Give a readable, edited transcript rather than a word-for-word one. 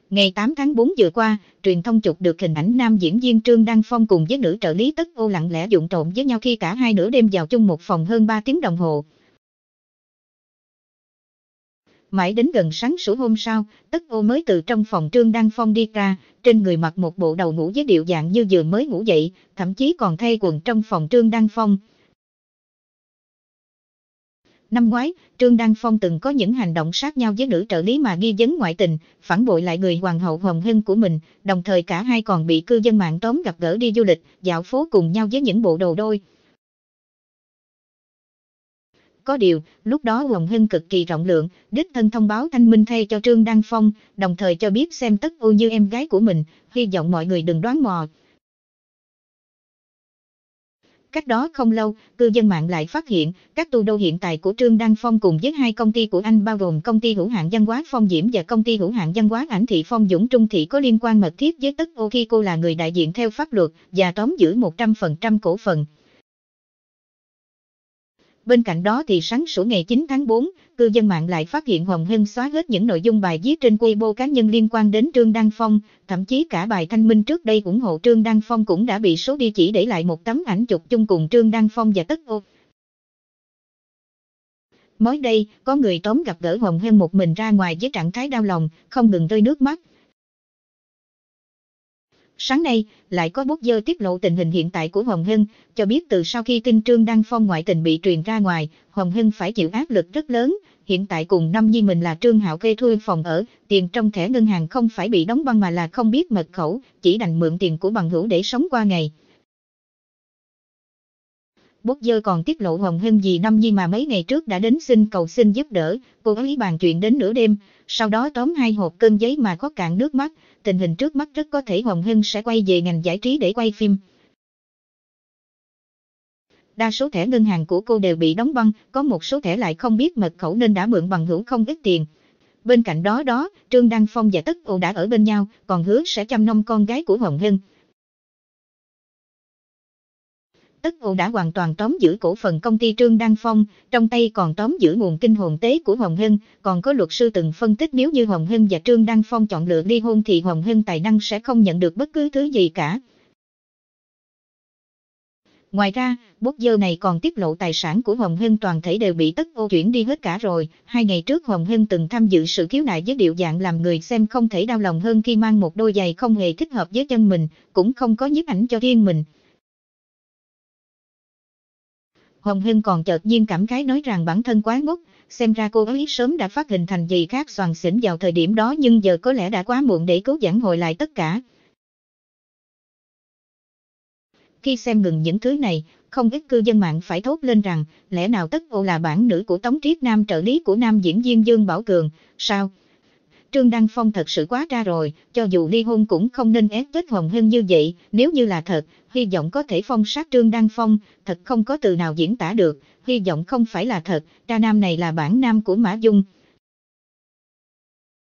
Ngày 8 tháng 4 vừa qua, truyền thông chụp được hình ảnh nam diễn viên Trương Đăng Phong cùng với nữ trợ lý Tất Ô lặng lẽ vụng trộm với nhau khi cả hai nửa đêm vào chung một phòng hơn 3 tiếng đồng hồ. Mãi đến gần sáng sủa hôm sau, Tất Ô mới từ trong phòng Trương Đăng Phong đi ra, trên người mặc một bộ đầu ngủ với điệu dạng như vừa mới ngủ dậy, thậm chí còn thay quần trong phòng Trương Đăng Phong. Năm ngoái, Trương Đăng Phong từng có những hành động sát nhau với nữ trợ lý mà nghi vấn ngoại tình, phản bội lại người hoàng hậu Hồng Hân của mình, đồng thời cả hai còn bị cư dân mạng tóm gặp gỡ đi du lịch, dạo phố cùng nhau với những bộ đồ đôi. Có điều, lúc đó Hồng Hân cực kỳ rộng lượng, đích thân thông báo thanh minh thay cho Trương Đăng Phong, đồng thời cho biết xem Tất Ô như em gái của mình, hy vọng mọi người đừng đoán mò. Cách đó không lâu, cư dân mạng lại phát hiện, các tu đô hiện tại của Trương Đăng Phong cùng với hai công ty của anh bao gồm công ty hữu hạn văn hóa Phong Diễm và công ty hữu hạn văn hóa Ảnh Thị Phong Dũng Trung Thị có liên quan mật thiết với Tất Ô khi cô là người đại diện theo pháp luật và tóm giữ 100% cổ phần. Bên cạnh đó thì sáng sủa ngày 9 tháng 4, cư dân mạng lại phát hiện Hồng Hân xóa hết những nội dung bài viết trên Weibo cá nhân liên quan đến Trương Đăng Phong, thậm chí cả bài thanh minh trước đây ủng hộ Trương Đăng Phong cũng đã bị số đi chỉ để lại một tấm ảnh chụp chung cùng Trương Đăng Phong và Tất Ô. Mới đây, có người tóm gặp gỡ Hồng Hân một mình ra ngoài với trạng thái đau lòng, không ngừng rơi nước mắt. Sáng nay, lại có blogger tiết lộ tình hình hiện tại của Hồng Hân, cho biết từ sau khi tin Trương Đăng Phong ngoại tình bị truyền ra ngoài, Hồng Hân phải chịu áp lực rất lớn, hiện tại cùng nam nhi mình là Trương Hạo kê thuê phòng ở, tiền trong thẻ ngân hàng không phải bị đóng băng mà là không biết mật khẩu, chỉ đành mượn tiền của bằng hữu để sống qua ngày. Blogger còn tiết lộ Hồng Hân vì nam nhi mà mấy ngày trước đã đến cầu xin giúp đỡ, cô ấy bàn chuyện đến nửa đêm, sau đó tóm 2 hộp cơm giấy mà có cạn nước mắt, tình hình trước mắt rất có thể Hồng Hân sẽ quay về ngành giải trí để quay phim. Đa số thẻ ngân hàng của cô đều bị đóng băng, có một số thẻ lại không biết mật khẩu nên đã mượn bằng hữu không ít tiền. Bên cạnh đó, Trương Đăng Phong và Tất Ô đã ở bên nhau, còn hứa sẽ chăm nom con gái của Hồng Hân. Tất Ô đã hoàn toàn tóm giữ cổ phần công ty Trương Đăng Phong, trong tay còn tóm giữ nguồn kinh hồn tế của Hồng Hân, còn có luật sư từng phân tích nếu như Hồng Hân và Trương Đăng Phong chọn lựa ly hôn thì Hồng Hân tài năng sẽ không nhận được bất cứ thứ gì cả. Ngoài ra, blogger này còn tiết lộ tài sản của Hồng Hân toàn thể đều bị Tất Ô chuyển đi hết cả rồi. 2 ngày trước Hồng Hân từng tham dự sự khiếu nại với điệu dạng làm người xem không thể đau lòng hơn khi mang một đôi giày không hề thích hợp với chân mình, cũng không có nhiếp ảnh cho riêng mình. Hồng Hân còn chợt nhiên cảm khái nói rằng bản thân quá ngốc, xem ra cô ấy sớm đã phát hình thành giày khác xoàng xỉnh vào thời điểm đó nhưng giờ có lẽ đã quá muộn để cứu vãn hồi lại tất cả. Khi xem ngừng những thứ này, không ít cư dân mạng phải thốt lên rằng, lẽ nào Tất Ô là bản nữ của Tống Triết Nam trợ lý của nam diễn viên Dương Bảo Cường, sao? Trương Đăng Phong thật sự quá ra rồi, cho dù ly hôn cũng không nên ép chết Hồng Hân như vậy, nếu như là thật, hy vọng có thể phong sát Trương Đăng Phong, thật không có từ nào diễn tả được, hy vọng không phải là thật, tra nam này là bản nam của Mã Dung.